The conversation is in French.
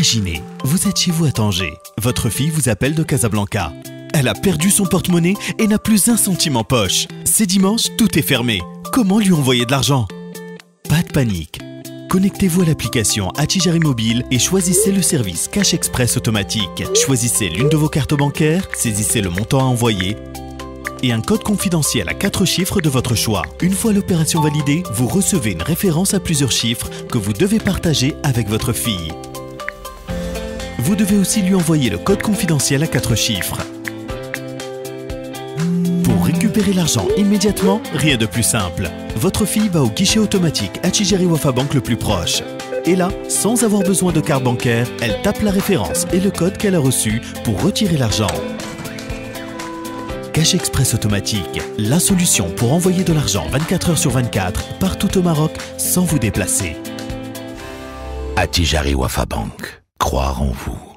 Imaginez, vous êtes chez vous à Tanger. Votre fille vous appelle de Casablanca. Elle a perdu son porte-monnaie et n'a plus un centime en poche. C'est dimanche, tout est fermé. Comment lui envoyer de l'argent? Pas de panique. Connectez-vous à l'application Attijari Mobile et choisissez le service Cash Express automatique. Choisissez l'une de vos cartes bancaires, saisissez le montant à envoyer et un code confidentiel à 4 chiffres de votre choix. Une fois l'opération validée, vous recevez une référence à plusieurs chiffres que vous devez partager avec votre fille. Vous devez aussi lui envoyer le code confidentiel à 4 chiffres. Pour récupérer l'argent immédiatement, rien de plus simple. Votre fille va au guichet automatique Attijari Wafa Bank le plus proche. Et là, sans avoir besoin de carte bancaire, elle tape la référence et le code qu'elle a reçu pour retirer l'argent. Cash Express automatique, la solution pour envoyer de l'argent 24 heures sur 24 partout au Maroc sans vous déplacer. Attijari Wafa Bank. Croire en vous.